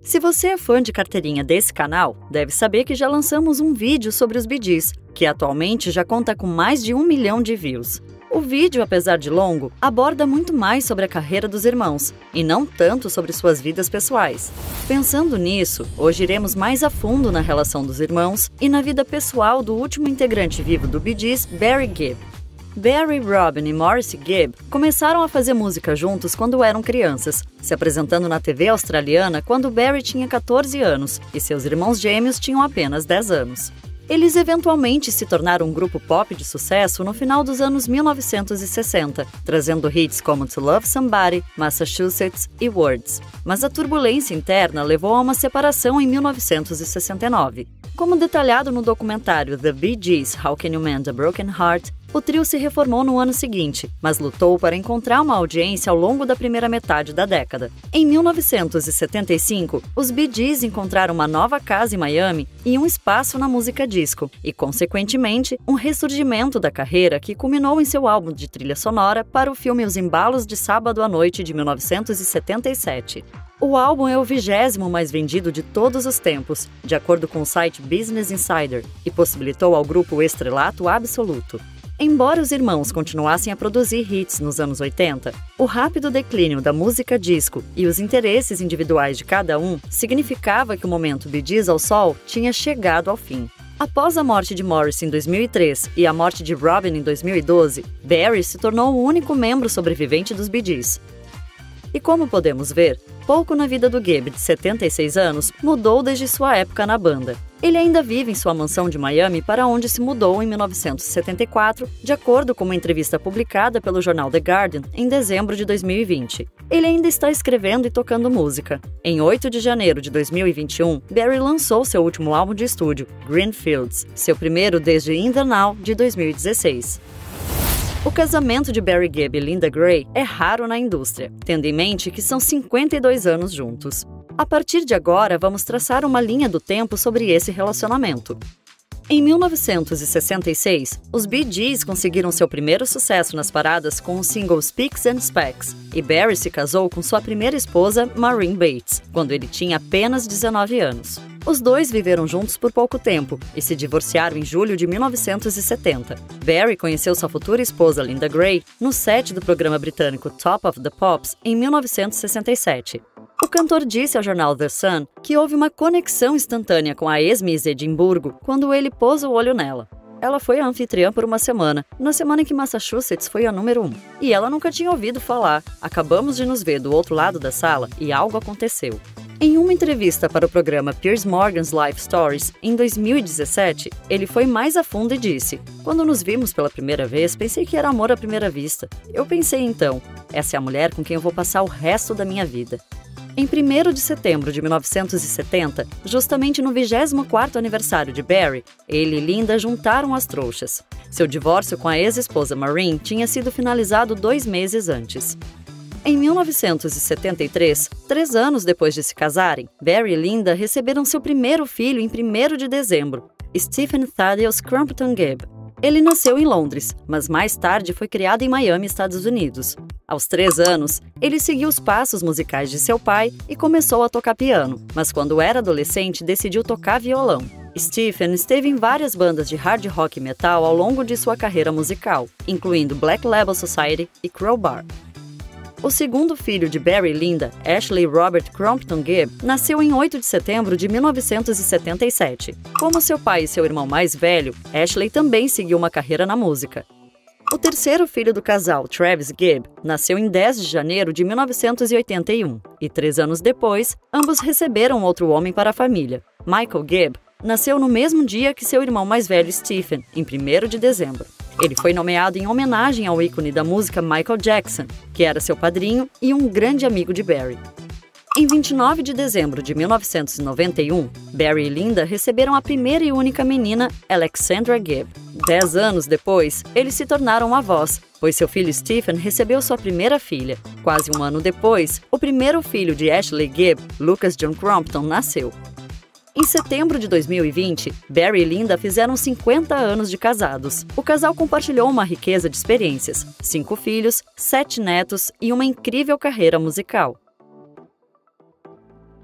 Se você é fã de carteirinha desse canal, deve saber que já lançamos um vídeo sobre os Bee Gees, que atualmente já conta com mais de 1 milhão de views. O vídeo, apesar de longo, aborda muito mais sobre a carreira dos irmãos, e não tanto sobre suas vidas pessoais. Pensando nisso, hoje iremos mais a fundo na relação dos irmãos e na vida pessoal do último integrante vivo do Bee Gees, Barry Gibb. Barry, Robin e Morrissey Gibb começaram a fazer música juntos quando eram crianças, se apresentando na TV australiana quando Barry tinha 14 anos e seus irmãos gêmeos tinham apenas 10 anos. Eles eventualmente se tornaram um grupo pop de sucesso no final dos anos 1960, trazendo hits como To Love Somebody, Massachusetts e Words. Mas a turbulência interna levou a uma separação em 1969. Como detalhado no documentário The Bee Gees, How Can You Mend a Broken Heart, o trio se reformou no ano seguinte, mas lutou para encontrar uma audiência ao longo da primeira metade da década. Em 1975, os Bee Gees encontraram uma nova casa em Miami e um espaço na música disco, e, consequentemente, um ressurgimento da carreira que culminou em seu álbum de trilha sonora para o filme Os Embalos de Sábado à Noite de 1977. O álbum é o 20º mais vendido de todos os tempos, de acordo com o site Business Insider, e possibilitou ao grupo o estrelato absoluto. Embora os irmãos continuassem a produzir hits nos anos 80, o rápido declínio da música disco e os interesses individuais de cada um significava que o momento Bee Gees ao sol tinha chegado ao fim. Após a morte de Morrissey em 2003 e a morte de Robin em 2012, Barry se tornou o único membro sobrevivente dos Bee Gees. E como podemos ver, pouco na vida do Gibb, de 76 anos, mudou desde sua época na banda. Ele ainda vive em sua mansão de Miami, para onde se mudou em 1974, de acordo com uma entrevista publicada pelo jornal The Guardian em dezembro de 2020. Ele ainda está escrevendo e tocando música. Em 8 de janeiro de 2021, Barry lançou seu último álbum de estúdio, Greenfields, seu primeiro desde In The Now, de 2016. O casamento de Barry Gibb e Linda Gray é raro na indústria, tendo em mente que são 52 anos juntos. A partir de agora, vamos traçar uma linha do tempo sobre esse relacionamento. Em 1966, os Bee Gees conseguiram seu primeiro sucesso nas paradas com o single Specs and Specs, e Barry se casou com sua primeira esposa, Maureen Bates, quando ele tinha apenas 19 anos. Os dois viveram juntos por pouco tempo e se divorciaram em julho de 1970. Barry conheceu sua futura esposa, Linda Gray, no set do programa britânico Top of the Pops em 1967. O cantor disse ao jornal The Sun que houve uma conexão instantânea com a ex-Miss Edimburgo quando ele pôs o olho nela. Ela foi a anfitriã por uma semana, na semana em que Massachusetts foi a número 1. E ela nunca tinha ouvido falar. Acabamos de nos ver do outro lado da sala e algo aconteceu. Em uma entrevista para o programa Piers Morgan's Life Stories, em 2017, ele foi mais a fundo e disse: "Quando nos vimos pela primeira vez, pensei que era amor à primeira vista. Eu pensei então, essa é a mulher com quem eu vou passar o resto da minha vida." Em 1º de setembro de 1970, justamente no 24º aniversário de Barry, ele e Linda juntaram as trouxas. Seu divórcio com a ex-esposa Maureen tinha sido finalizado 2 meses antes. Em 1973, 3 anos depois de se casarem, Barry e Linda receberam seu primeiro filho em 1º de dezembro, Stephen Thaddeus Crumpton Gibb. Ele nasceu em Londres, mas mais tarde foi criado em Miami, Estados Unidos. Aos 3 anos, ele seguiu os passos musicais de seu pai e começou a tocar piano, mas quando era adolescente decidiu tocar violão. Stephen esteve em várias bandas de hard rock e metal ao longo de sua carreira musical, incluindo Black Label Society e Crowbar. O segundo filho de Barry e Linda, Ashley Robert Crumpton Gibb, nasceu em 8 de setembro de 1977. Como seu pai e seu irmão mais velho, Ashley também seguiu uma carreira na música. O terceiro filho do casal, Travis Gibb, nasceu em 10 de janeiro de 1981, e 3 anos depois, ambos receberam outro homem para a família. Michael Gibb nasceu no mesmo dia que seu irmão mais velho, Stephen, em 1º de dezembro. Ele foi nomeado em homenagem ao ícone da música Michael Jackson, que era seu padrinho e um grande amigo de Barry. Em 29 de dezembro de 1991, Barry e Linda receberam a primeira e única menina, Alexandra Gibb. 10 anos depois, eles se tornaram avós, pois seu filho Stephen recebeu sua primeira filha. Quase um ano depois, o primeiro filho de Ashley Gibb, Lucas John Crumpton, nasceu. Em setembro de 2020, Barry e Linda fizeram 50 anos de casados. O casal compartilhou uma riqueza de experiências, 5 filhos, 7 netos e uma incrível carreira musical.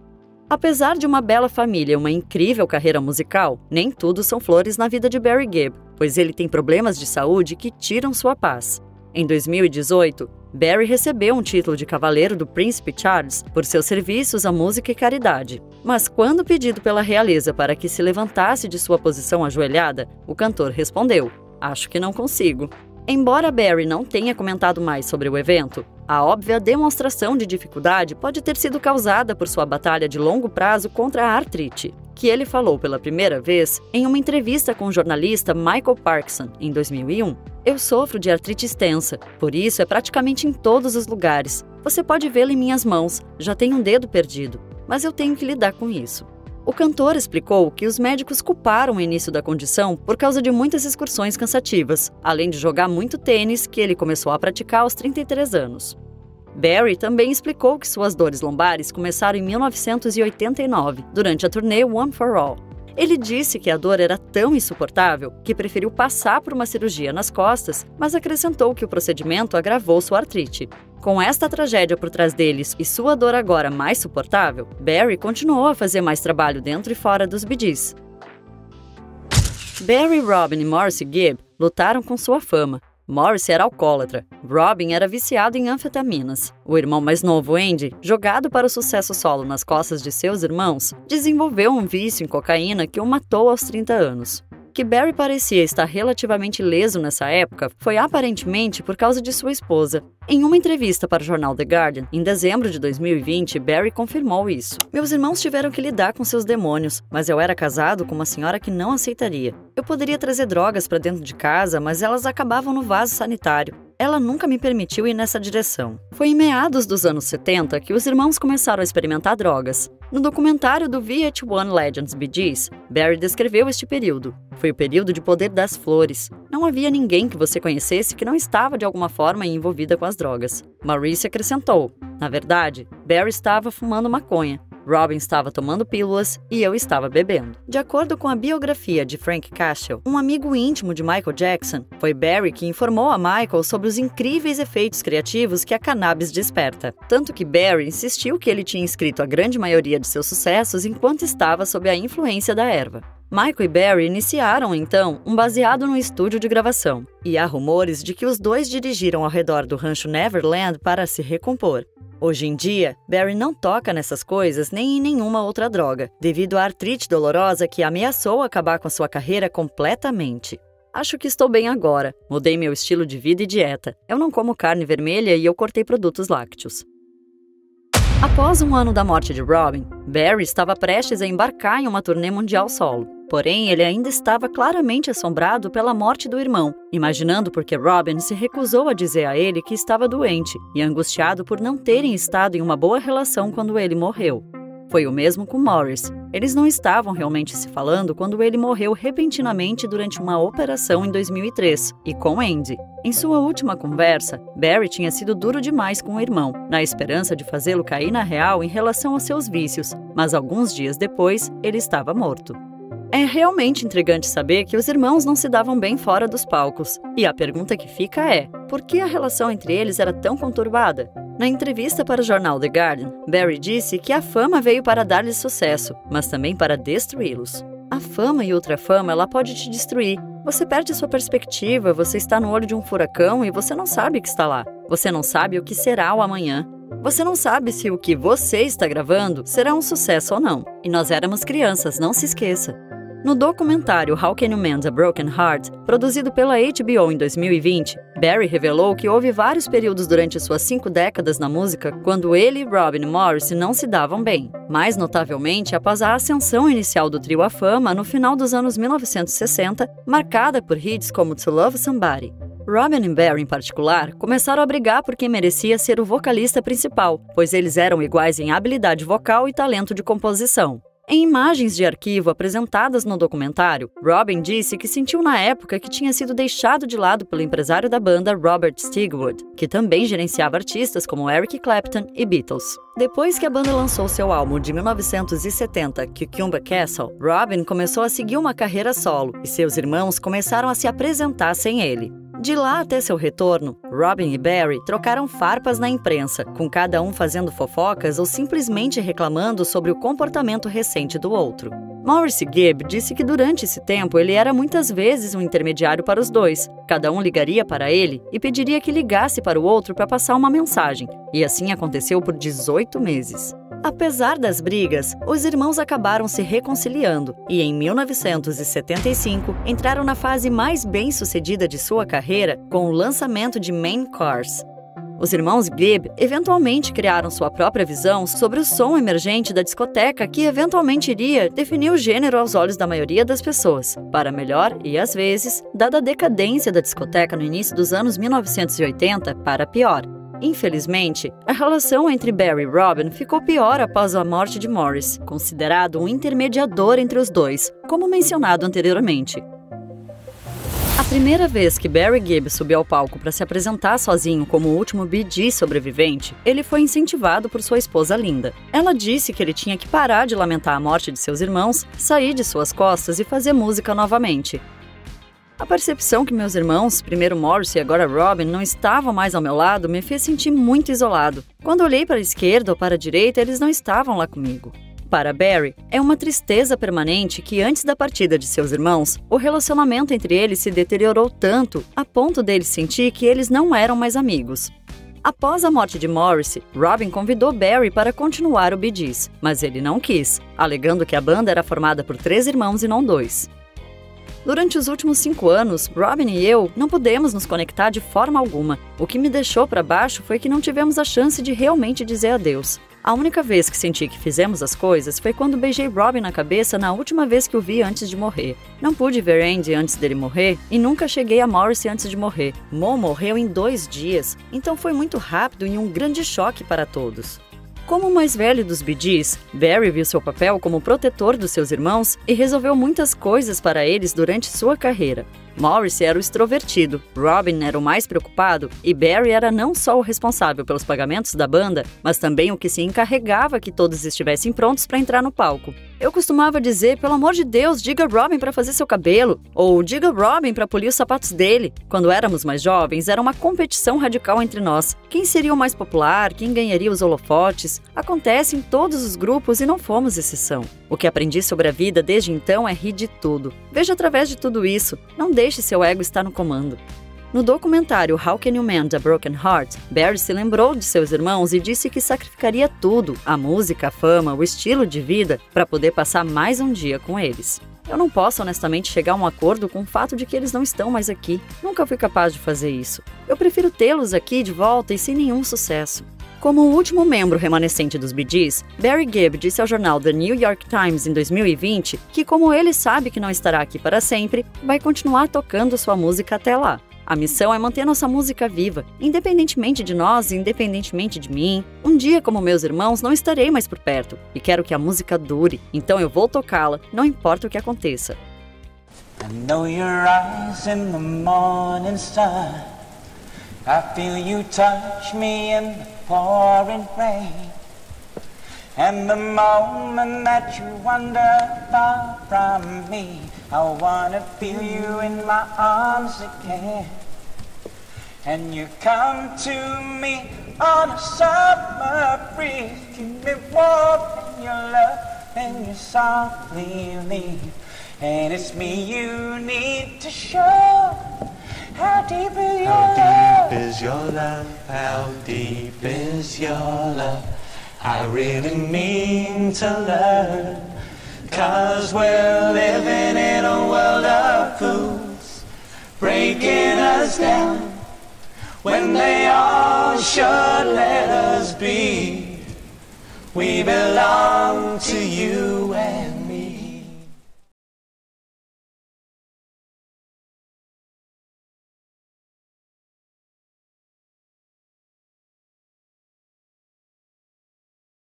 Apesar de uma bela família e uma incrível carreira musical, nem tudo são flores na vida de Barry Gibb, pois ele tem problemas de saúde que tiram sua paz. Em 2018, Barry recebeu um título de Cavaleiro do Príncipe Charles por seus serviços à música e caridade. Mas quando pedido pela realeza para que se levantasse de sua posição ajoelhada, o cantor respondeu: "Acho que não consigo." Embora Barry não tenha comentado mais sobre o evento, a óbvia demonstração de dificuldade pode ter sido causada por sua batalha de longo prazo contra a artrite, que ele falou pela primeira vez em uma entrevista com o jornalista Michael Parkinson, em 2001. "Eu sofro de artrite extensa, por isso é praticamente em todos os lugares. Você pode vê-lo em minhas mãos, já tenho um dedo perdido, mas eu tenho que lidar com isso." O cantor explicou que os médicos culparam o início da condição por causa de muitas excursões cansativas, além de jogar muito tênis, que ele começou a praticar aos 33 anos. Barry também explicou que suas dores lombares começaram em 1989, durante a turnê One for All. Ele disse que a dor era tão insuportável que preferiu passar por uma cirurgia nas costas, mas acrescentou que o procedimento agravou sua artrite. Com esta tragédia por trás deles e sua dor agora mais suportável, Barry continuou a fazer mais trabalho dentro e fora dos Bee Gees. Barry, Robin e Morrissey Gibb lutaram com sua fama. Morrissey era alcoólatra, Robin era viciado em anfetaminas. O irmão mais novo, Andy, jogado para o sucesso solo nas costas de seus irmãos, desenvolveu um vício em cocaína que o matou aos 30 anos. Que Barry parecia estar relativamente ileso nessa época foi aparentemente por causa de sua esposa. Em uma entrevista para o jornal The Guardian, em dezembro de 2020, Barry confirmou isso. "Meus irmãos tiveram que lidar com seus demônios, mas eu era casado com uma senhora que não aceitaria. Eu poderia trazer drogas para dentro de casa, mas elas acabavam no vaso sanitário. Ela nunca me permitiu ir nessa direção." Foi em meados dos anos 70 que os irmãos começaram a experimentar drogas. No documentário do VH1 Legends Bee Gees, Barry descreveu este período. Foi o período de poder das flores. Não havia ninguém que você conhecesse que não estava de alguma forma envolvida com as drogas. Morrissey acrescentou: "Na verdade, Barry estava fumando maconha. Robin estava tomando pílulas e eu estava bebendo." De acordo com a biografia de Frank Castle, um amigo íntimo de Michael Jackson, foi Barry que informou a Michael sobre os incríveis efeitos criativos que a cannabis desperta. Tanto que Barry insistiu que ele tinha escrito a grande maioria de seus sucessos enquanto estava sob a influência da erva. Michael e Barry iniciaram, então, um baseado no estúdio de gravação, e há rumores de que os dois dirigiram ao redor do rancho Neverland para se recompor. Hoje em dia, Barry não toca nessas coisas nem em nenhuma outra droga, devido à artrite dolorosa que ameaçou acabar com sua carreira completamente. "Acho que estou bem agora. Mudei meu estilo de vida e dieta. Eu não como carne vermelha e eu cortei produtos lácteos." Após um ano da morte de Robin, Barry estava prestes a embarcar em uma turnê mundial solo. Porém, ele ainda estava claramente assombrado pela morte do irmão, imaginando porque Robin se recusou a dizer a ele que estava doente e angustiado por não terem estado em uma boa relação quando ele morreu. Foi o mesmo com Morris. Eles não estavam realmente se falando quando ele morreu repentinamente durante uma operação em 2003, e com Andy. Em sua última conversa, Barry tinha sido duro demais com o irmão, na esperança de fazê-lo cair na real em relação aos seus vícios, mas alguns dias depois, ele estava morto. É realmente intrigante saber que os irmãos não se davam bem fora dos palcos. E a pergunta que fica é: por que a relação entre eles era tão conturbada? Na entrevista para o jornal The Guardian, Barry disse que a fama veio para dar-lhes sucesso, mas também para destruí-los. A fama e outra fama, ela pode te destruir. Você perde sua perspectiva, você está no olho de um furacão e você não sabe que está lá. Você não sabe o que será o amanhã. Você não sabe se o que você está gravando será um sucesso ou não. E nós éramos crianças, não se esqueça. No documentário How Can You Mend a Broken Heart, produzido pela HBO em 2020, Barry revelou que houve vários períodos durante suas 5 décadas na música quando ele, Robin e Morrissey não se davam bem, mais notavelmente após a ascensão inicial do trio à fama no final dos anos 1960, marcada por hits como To Love Somebody. Robin e Barry, em particular, começaram a brigar por quem merecia ser o vocalista principal, pois eles eram iguais em habilidade vocal e talento de composição. Em imagens de arquivo apresentadas no documentário, Robin disse que sentiu na época que tinha sido deixado de lado pelo empresário da banda Robert Stigwood, que também gerenciava artistas como Eric Clapton e Beatles. Depois que a banda lançou seu álbum de 1970, Cucumber Castle, Robin começou a seguir uma carreira solo e seus irmãos começaram a se apresentar sem ele. De lá até seu retorno, Robin e Barry trocaram farpas na imprensa, com cada um fazendo fofocas ou simplesmente reclamando sobre o comportamento recente do outro. Morrissey Gibb disse que durante esse tempo ele era muitas vezes um intermediário para os dois. Cada um ligaria para ele e pediria que ligasse para o outro para passar uma mensagem, e assim aconteceu por 18 meses. Apesar das brigas, os irmãos acabaram se reconciliando e, em 1975, entraram na fase mais bem-sucedida de sua carreira com o lançamento de Main Course. Os irmãos Gibb eventualmente criaram sua própria visão sobre o som emergente da discoteca que eventualmente iria definir o gênero aos olhos da maioria das pessoas, para melhor e, às vezes, dada a decadência da discoteca no início dos anos 1980, para pior. Infelizmente, a relação entre Barry e Robin ficou pior após a morte de Morris, considerado um intermediador entre os dois, como mencionado anteriormente. A primeira vez que Barry Gibb subiu ao palco para se apresentar sozinho como o último Bee Gees sobrevivente, ele foi incentivado por sua esposa Linda. Ela disse que ele tinha que parar de lamentar a morte de seus irmãos, sair de suas costas e fazer música novamente. A percepção que meus irmãos, primeiro Morrissey e agora Robin, não estavam mais ao meu lado me fez sentir muito isolado. Quando olhei para a esquerda ou para a direita, eles não estavam lá comigo. Para Barry, é uma tristeza permanente que antes da partida de seus irmãos, o relacionamento entre eles se deteriorou tanto a ponto dele sentir que eles não eram mais amigos. Após a morte de Morrissey, Robin convidou Barry para continuar o Bee Gees, mas ele não quis, alegando que a banda era formada por 3 irmãos e não 2. Durante os últimos 5 anos, Robin e eu não pudemos nos conectar de forma alguma. O que me deixou para baixo foi que não tivemos a chance de realmente dizer adeus. A única vez que senti que fizemos as coisas foi quando beijei Robin na cabeça na última vez que o vi antes de morrer. Não pude ver Andy antes dele morrer e nunca cheguei a Morrissey antes de morrer. Mo morreu em 2 dias, então foi muito rápido e um grande choque para todos. Como o mais velho dos Bee Gees, Barry viu seu papel como protetor dos seus irmãos e resolveu muitas coisas para eles durante sua carreira. Morrissey era o extrovertido, Robin era o mais preocupado e Barry era não só o responsável pelos pagamentos da banda, mas também o que se encarregava que todos estivessem prontos para entrar no palco. Eu costumava dizer, pelo amor de Deus, diga Robin para fazer seu cabelo, ou diga Robin para polir os sapatos dele. Quando éramos mais jovens, era uma competição radical entre nós. Quem seria o mais popular, quem ganharia os holofotes? Acontece em todos os grupos e não fomos exceção. O que aprendi sobre a vida desde então é rir de tudo. Veja através de tudo isso, não deixe seu ego estar no comando. No documentário How Can You Mend a Broken Heart, Barry se lembrou de seus irmãos e disse que sacrificaria tudo, a música, a fama, o estilo de vida, para poder passar mais um dia com eles. Eu não posso honestamente chegar a um acordo com o fato de que eles não estão mais aqui. Nunca fui capaz de fazer isso. Eu prefiro tê-los aqui de volta e sem nenhum sucesso. Como o último membro remanescente dos Bee Gees, Barry Gibb disse ao jornal The New York Times em 2020 que, como ele sabe que não estará aqui para sempre, vai continuar tocando sua música até lá. A missão é manter nossa música viva, independentemente de nós e independentemente de mim. Um dia, como meus irmãos, não estarei mais por perto e quero que a música dure, então eu vou tocá-la, não importa o que aconteça. I know your eyes in the morning sun. I feel you touch me in the pouring rain. And the moment that you wander far from me, I wanna feel you in my arms again. And you come to me on a summer breeze, keep me warm in your love, and you softly leave. And it's me you need to show. How deep is your love? How deep is your love? How deep is your love? I really mean to learn, 'cause we're living in a world of fools, breaking us down when they all should let us be. We belong to you and